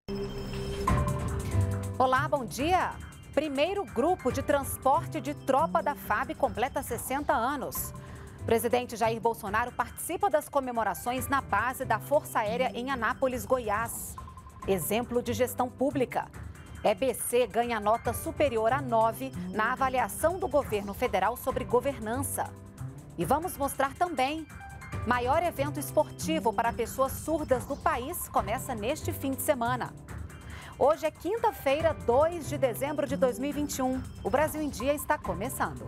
Olá, bom dia! Primeiro grupo de transporte de tropa da FAB completa 60 anos. O presidente Jair Bolsonaro participa das comemorações na base da Força Aérea em Anápolis, Goiás. Exemplo de gestão pública. EBC ganha nota superior a 9 na avaliação do governo federal sobre governança. E vamos mostrar também. Maior evento esportivo para pessoas surdas do país começa neste fim de semana. Hoje é quinta-feira, 2 de dezembro de 2021. O Brasil em Dia está começando.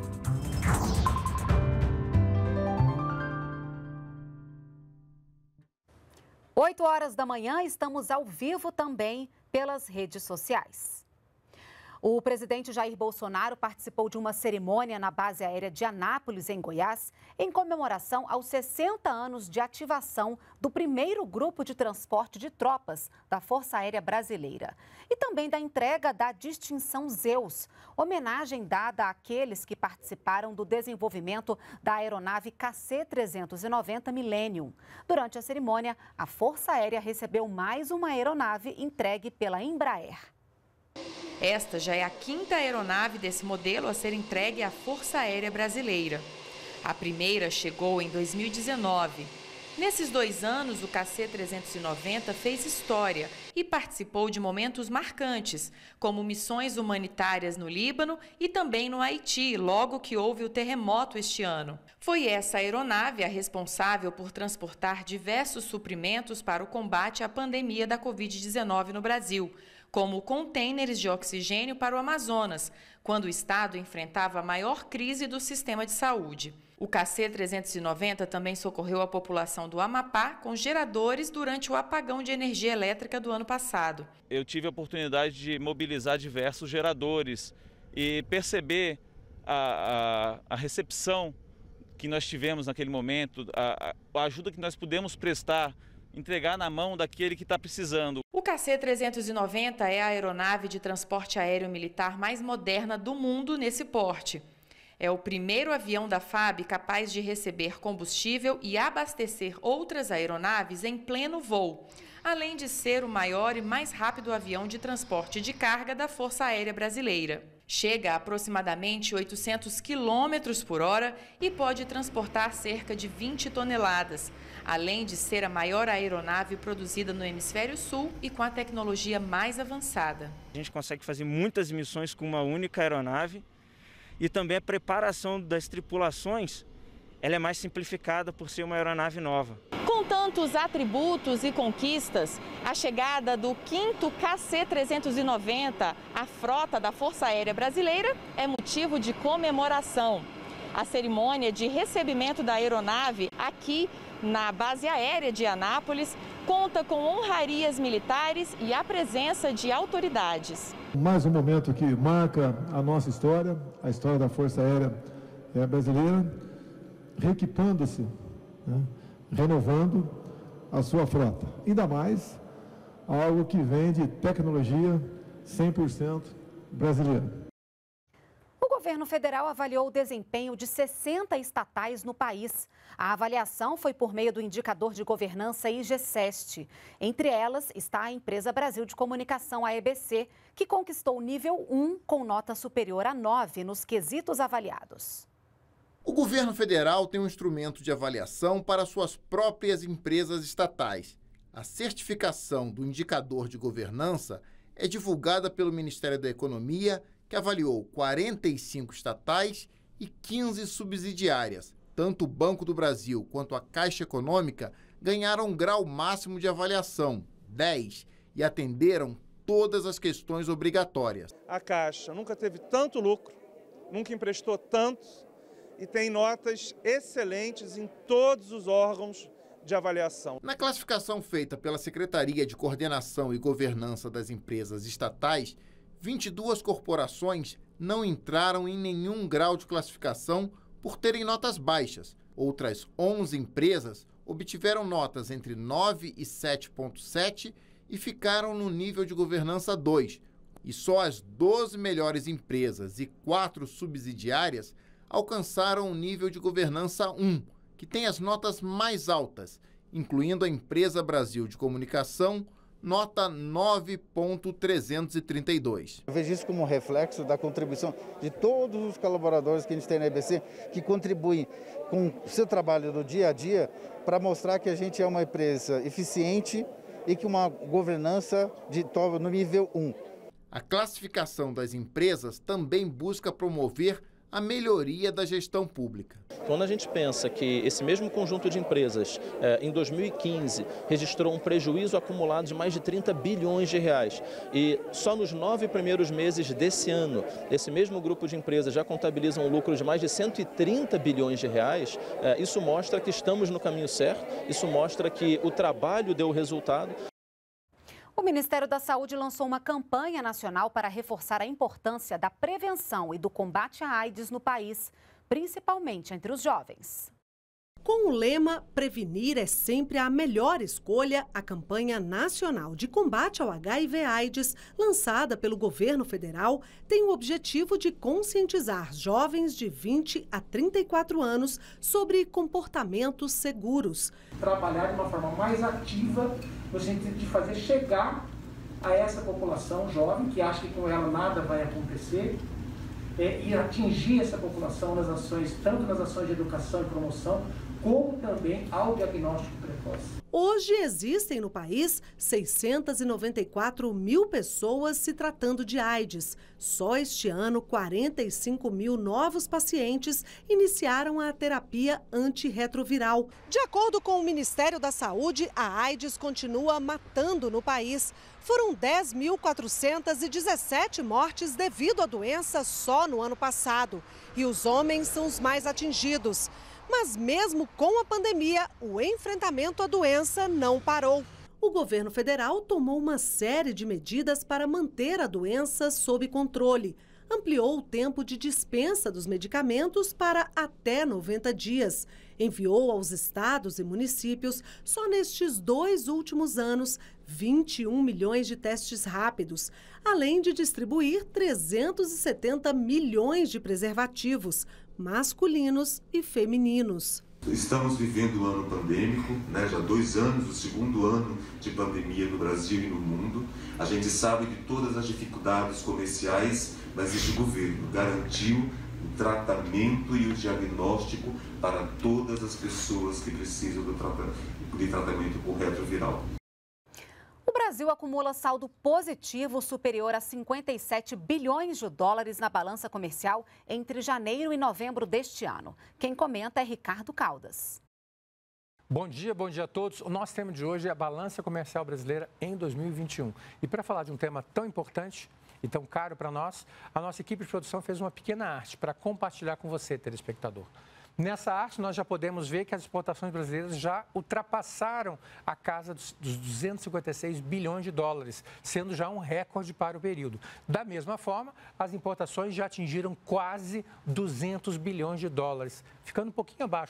Oito horas da manhã, estamos ao vivo também pelas redes sociais. O presidente Jair Bolsonaro participou de uma cerimônia na base aérea de Anápolis, em Goiás, em comemoração aos 60 anos de ativação do primeiro grupo de transporte de tropas da Força Aérea Brasileira. E também da entrega da distinção Zeus, homenagem dada àqueles que participaram do desenvolvimento da aeronave KC-390 Millennium. Durante a cerimônia, a Força Aérea recebeu mais uma aeronave entregue pela Embraer. Esta já é a quinta aeronave desse modelo a ser entregue à Força Aérea Brasileira. A primeira chegou em 2019. Nesses 2 anos, o KC-390 fez história e participou de momentos marcantes, como missões humanitárias no Líbano e também no Haiti, logo que houve o terremoto este ano. Foi essa aeronave a responsável por transportar diversos suprimentos para o combate à pandemia da Covid-19 no Brasil, como contêineres de oxigênio para o Amazonas, quando o estado enfrentava a maior crise do sistema de saúde. O KC-390 também socorreu a população do Amapá com geradores durante o apagão de energia elétrica do ano passado. Eu tive a oportunidade de mobilizar diversos geradores e perceber a recepção que nós tivemos naquele momento, a ajuda que nós pudemos prestar, entregar na mão daquele que está precisando. O KC-390 é a aeronave de transporte aéreo militar mais moderna do mundo nesse porte. É o primeiro avião da FAB capaz de receber combustível e abastecer outras aeronaves em pleno voo, além de ser o maior e mais rápido avião de transporte de carga da Força Aérea Brasileira. Chega a aproximadamente 800 km por hora e pode transportar cerca de 20 toneladas, além de ser a maior aeronave produzida no Hemisfério Sul e com a tecnologia mais avançada. A gente consegue fazer muitas missões com uma única aeronave e também a preparação das tripulações ela é mais simplificada por ser uma aeronave nova. Com tantos atributos e conquistas, a chegada do 5º KC-390 à frota da Força Aérea Brasileira é motivo de comemoração. A cerimônia de recebimento da aeronave aqui na base aérea de Anápolis conta com honrarias militares e a presença de autoridades. Mais um momento que marca a nossa história, a história da Força Aérea Brasileira, reequipando-se, né, renovando a sua frota. Ainda mais algo que vem de tecnologia 100% brasileira. O governo federal avaliou o desempenho de 60 estatais no país. A avaliação foi por meio do indicador de governança IGCEST. Entre elas está a Empresa Brasil de Comunicação, a EBC, que conquistou o nível 1 com nota superior a 9 nos quesitos avaliados. O governo federal tem um instrumento de avaliação para suas próprias empresas estatais. A certificação do indicador de governança é divulgada pelo Ministério da Economia, que avaliou 45 estatais e 15 subsidiárias. Tanto o Banco do Brasil quanto a Caixa Econômica ganharam um grau máximo de avaliação, 10, e atenderam todas as questões obrigatórias. A Caixa nunca teve tanto lucro, nunca emprestou tanto e tem notas excelentes em todos os órgãos de avaliação. Na classificação feita pela Secretaria de Coordenação e Governança das Empresas Estatais, 22 corporações não entraram em nenhum grau de classificação por terem notas baixas. Outras 11 empresas obtiveram notas entre 9 e 7,7 e ficaram no nível de governança 2. E só as 12 melhores empresas e 4 subsidiárias alcançaram o nível de governança 1, que tem as notas mais altas, incluindo a Empresa Brasil de Comunicação, nota 9,332. Eu vejo isso como um reflexo da contribuição de todos os colaboradores que a gente tem na EBC, que contribuem com o seu trabalho do dia a dia para mostrar que a gente é uma empresa eficiente e que uma governança no nível 1. A classificação das empresas também busca promover a melhoria da gestão pública. Quando a gente pensa que esse mesmo conjunto de empresas, em 2015, registrou um prejuízo acumulado de mais de 30 bilhões de reais e só nos 9 primeiros meses desse ano, esse mesmo grupo de empresas já contabiliza um lucro de mais de 130 bilhões de reais, isso mostra que estamos no caminho certo, isso mostra que o trabalho deu resultado. O Ministério da Saúde lançou uma campanha nacional para reforçar a importância da prevenção e do combate à AIDS no país, principalmente entre os jovens. Com o lema "Prevenir é sempre a melhor escolha", a campanha nacional de combate ao HIV/AIDS, lançada pelo governo federal, tem o objetivo de conscientizar jovens de 20 a 34 anos sobre comportamentos seguros. Trabalhar de uma forma mais ativa, no sentido de fazer chegar a essa população jovem, que acha que com ela nada vai acontecer, e atingir essa população nas ações, tanto nas ações de educação e promoção, como também ao diagnóstico precoce. Hoje existem no país 694 mil pessoas se tratando de AIDS. Só este ano, 45 mil novos pacientes iniciaram a terapia antirretroviral. De acordo com o Ministério da Saúde, a AIDS continua matando no país. Foram 10.417 mortes devido à doença só no ano passado. E os homens são os mais atingidos. Mas mesmo com a pandemia, o enfrentamento à doença não parou. O governo federal tomou uma série de medidas para manter a doença sob controle. Ampliou o tempo de dispensa dos medicamentos para até 90 dias. Enviou aos estados e municípios, só nestes 2 últimos anos, 21 milhões de testes rápidos, além de distribuir 370 milhões de preservativos, masculinos e femininos. Estamos vivendo um ano pandêmico, já 2 anos, o segundo ano de pandemia no Brasil e no mundo. A gente sabe de todas as dificuldades comerciais, mas este governo garantiu o tratamento e o diagnóstico para todas as pessoas que precisam de tratamento com retroviral. O Brasil acumula saldo positivo superior a 57 bilhões de dólares na balança comercial entre janeiro e novembro deste ano. Quem comenta é Ricardo Caldas. Bom dia a todos. O nosso tema de hoje é a balança comercial brasileira em 2021. E para falar de um tema tão importante e tão caro para nós, a nossa equipe de produção fez uma pequena arte para compartilhar com você, telespectador. Nessa arte, nós já podemos ver que as exportações brasileiras já ultrapassaram a casa dos 256 bilhões de dólares, sendo já um recorde para o período. Da mesma forma, as importações já atingiram quase 200 bilhões de dólares, ficando um pouquinho abaixo,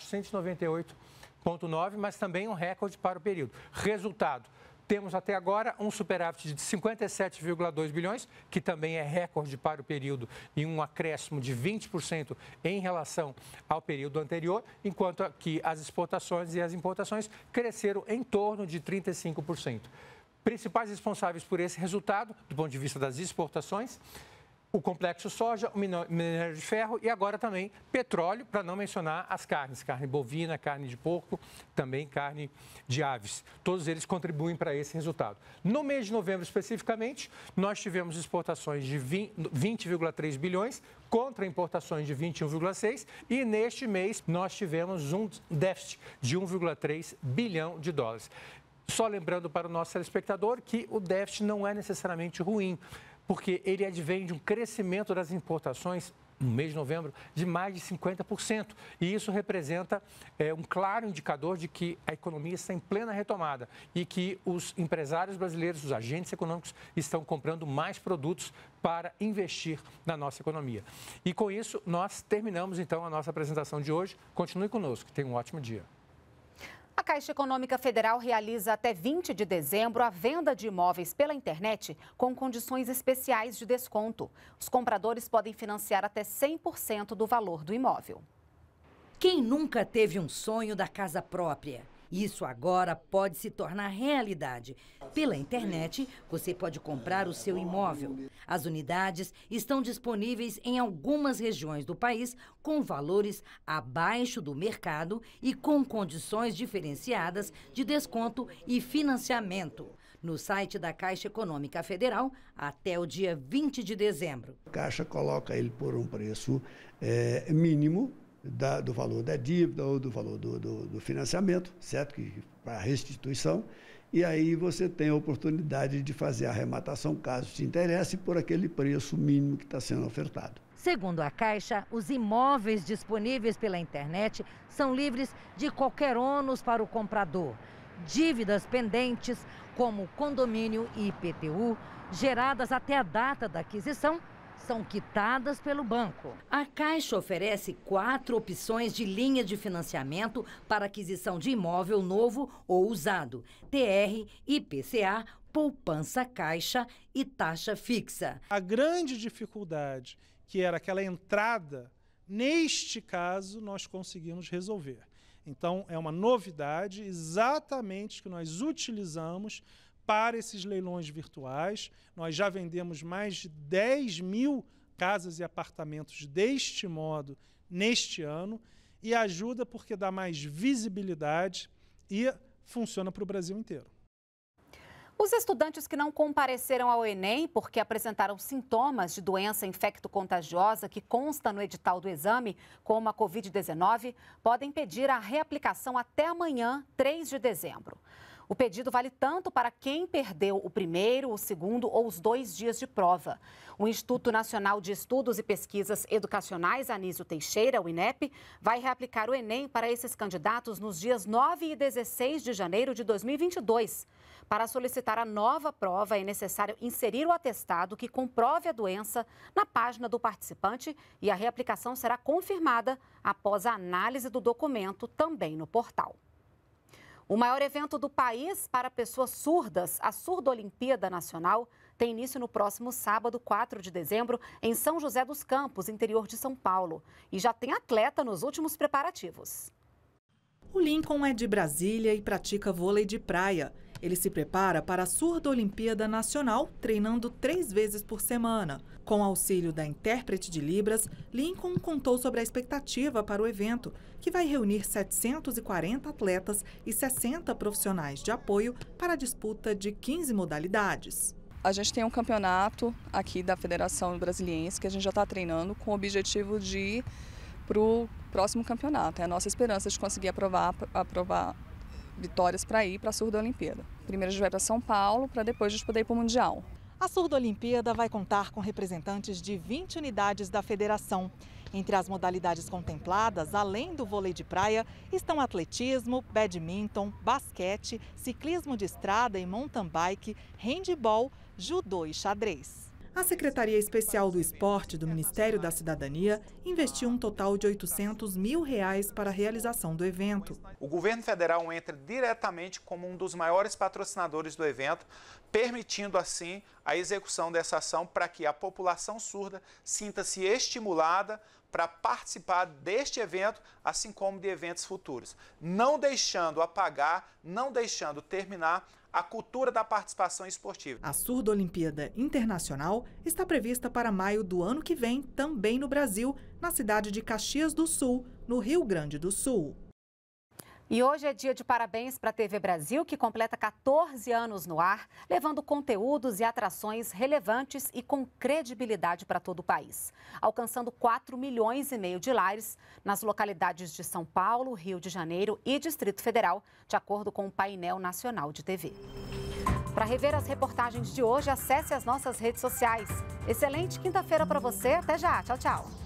198,9, mas também um recorde para o período. Resultado: temos até agora um superávit de 57,2 bilhões, que também é recorde para o período e um acréscimo de 20% em relação ao período anterior, enquanto que as exportações e as importações cresceram em torno de 35%. Principais responsáveis por esse resultado, do ponto de vista das exportações: o complexo soja, o minério de ferro e agora também petróleo, para não mencionar as carnes, carne bovina, carne de porco, também carne de aves. Todos eles contribuem para esse resultado. No mês de novembro, especificamente, nós tivemos exportações de 20,3 bilhões contra importações de 21,6 e neste mês nós tivemos um déficit de 1,3 bilhão de dólares. Só lembrando para o nosso telespectador que o déficit não é necessariamente ruim, porque ele advém de um crescimento das importações no mês de novembro de mais de 50%. E isso representa um claro indicador de que a economia está em plena retomada e que os empresários brasileiros, os agentes econômicos, estão comprando mais produtos para investir na nossa economia. E com isso, nós terminamos então a nossa apresentação de hoje. Continue conosco, tenha um ótimo dia. A Caixa Econômica Federal realiza até 20 de dezembro a venda de imóveis pela internet com condições especiais de desconto. Os compradores podem financiar até 100% do valor do imóvel. Quem nunca teve um sonho da casa própria? Isso agora pode se tornar realidade. Pela internet, você pode comprar o seu imóvel. As unidades estão disponíveis em algumas regiões do país com valores abaixo do mercado e com condições diferenciadas de desconto e financiamento. No site da Caixa Econômica Federal, até o dia 20 de dezembro. A Caixa coloca ele por um preço mínimo do valor da dívida ou do valor do financiamento, certo? Para restituição. E aí você tem a oportunidade de fazer a arrematação, caso te interesse, por aquele preço mínimo que está sendo ofertado. Segundo a Caixa, os imóveis disponíveis pela internet são livres de qualquer ônus para o comprador. Dívidas pendentes, como condomínio e IPTU, geradas até a data da aquisição, são quitadas pelo banco. A Caixa oferece 4 opções de linha de financiamento para aquisição de imóvel novo ou usado: TR, IPCA, poupança Caixa e taxa fixa. A grande dificuldade, que era aquela entrada, neste caso nós conseguimos resolver. Então é uma novidade exatamente que nós utilizamos para esses leilões virtuais. Nós já vendemos mais de 10 mil casas e apartamentos deste modo neste ano e ajuda porque dá mais visibilidade e funciona para o Brasil inteiro. Os estudantes que não compareceram ao Enem porque apresentaram sintomas de doença infecto-contagiosa que consta no edital do exame, como a Covid-19, podem pedir a reaplicação até amanhã, 3 de dezembro. O pedido vale tanto para quem perdeu o primeiro, o segundo ou os 2 dias de prova. O Instituto Nacional de Estudos e Pesquisas Educacionais, Anísio Teixeira, o INEP, vai reaplicar o Enem para esses candidatos nos dias 9 e 16 de janeiro de 2022. Para solicitar a nova prova, é necessário inserir o atestado que comprove a doença na página do participante e a reaplicação será confirmada após a análise do documento também no portal. O maior evento do país para pessoas surdas, a Surdo-Olimpíada Nacional, tem início no próximo sábado, 4 de dezembro, em São José dos Campos, interior de São Paulo. E já tem atleta nos últimos preparativos. O Lincoln é de Brasília e pratica vôlei de praia. Ele se prepara para a Surdo-Olimpíada Nacional, treinando 3 vezes por semana. Com auxílio da intérprete de Libras, Lincoln contou sobre a expectativa para o evento, que vai reunir 740 atletas e 60 profissionais de apoio para a disputa de 15 modalidades. A gente tem um campeonato aqui da Federação Brasiliense que a gente já está treinando com o objetivo de ir para o próximo campeonato. É a nossa esperança de conseguir aprovar vitórias para ir para a Surdo-Olimpíada. Primeiro a gente vai para São Paulo, para depois a gente poder ir para o Mundial. A Surdo-Olimpíada vai contar com representantes de 20 unidades da federação. Entre as modalidades contempladas, além do vôlei de praia, estão atletismo, badminton, basquete, ciclismo de estrada e mountain bike, handebol, judô e xadrez. A Secretaria Especial do Esporte do Ministério da Cidadania investiu um total de R$800 mil para a realização do evento. O governo federal entra diretamente como um dos maiores patrocinadores do evento, permitindo assim a execução dessa ação para que a população surda sinta-se estimulada para participar deste evento, assim como de eventos futuros, não deixando apagar, não deixando terminar a cultura da participação esportiva. A Surdo-Olimpíada Internacional está prevista para maio do ano que vem, também no Brasil, na cidade de Caxias do Sul, no Rio Grande do Sul. E hoje é dia de parabéns para a TV Brasil, que completa 14 anos no ar, levando conteúdos e atrações relevantes e com credibilidade para todo o país, alcançando 4,5 milhões de lares nas localidades de São Paulo, Rio de Janeiro e Distrito Federal, de acordo com o painel nacional de TV. Para rever as reportagens de hoje, acesse as nossas redes sociais. Excelente quinta-feira para você. Até já. Tchau, tchau.